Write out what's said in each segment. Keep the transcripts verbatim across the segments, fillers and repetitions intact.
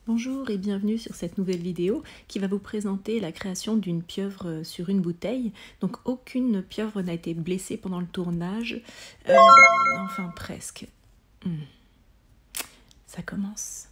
Bonjour et bienvenue sur cette nouvelle vidéo qui va vous présenter la création d'une pieuvre sur une bouteille. Donc aucune pieuvre n'a été blessée pendant le tournage, euh, enfin presque. Hmm. Ça commence.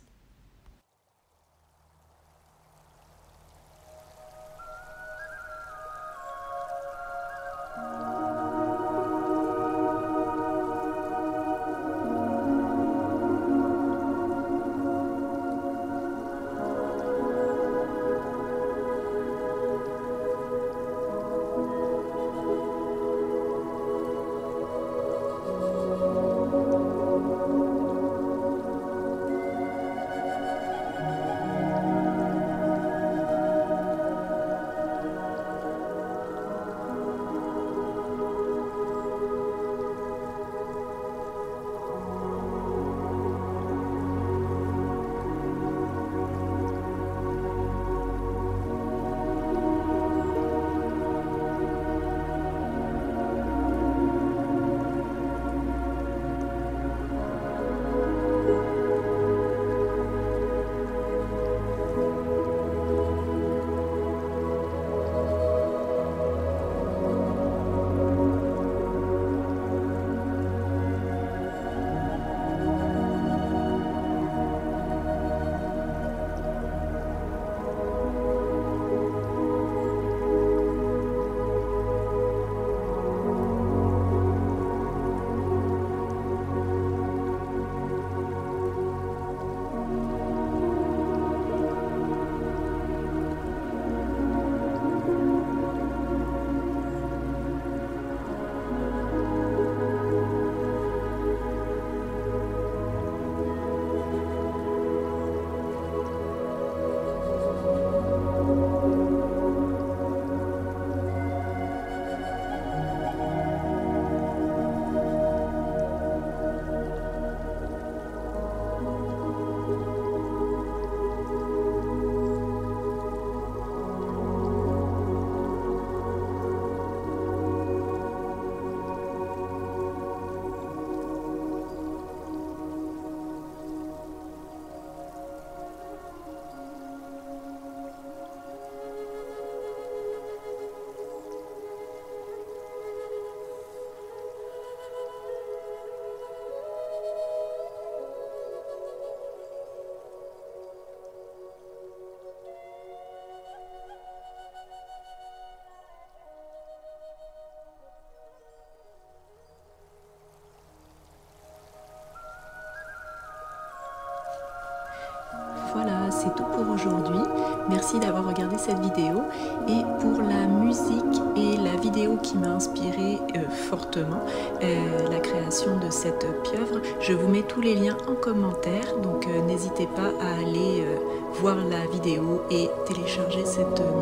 Voilà, c'est tout pour aujourd'hui. Merci d'avoir regardé cette vidéo. Et pour la musique et la vidéo qui m'a inspiré euh, fortement euh, la création de cette pieuvre, je vous mets tous les liens en commentaire. Donc euh, n'hésitez pas à aller euh, voir la vidéo et télécharger cette